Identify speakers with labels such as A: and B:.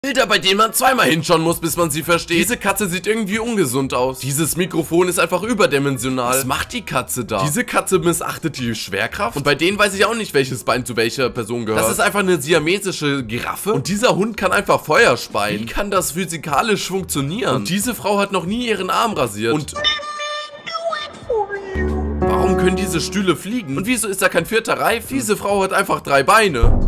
A: Bilder, bei denen man zweimal hinschauen muss, bis man sie versteht. Diese Katze sieht irgendwie ungesund aus. Dieses Mikrofon ist einfach überdimensional. Was macht die Katze da? Diese Katze missachtet die Schwerkraft. Und bei denen weiß ich auch nicht, welches Bein zu welcher Person gehört. Das ist einfach eine siamesische Giraffe. Und dieser Hund kann einfach Feuer speien. Wie kann das physikalisch funktionieren? Und diese Frau hat noch nie ihren Arm rasiert. Und warum können diese Stühle fliegen? Und wieso ist da kein vierter Reifen? Diese Frau hat einfach 3 Beine.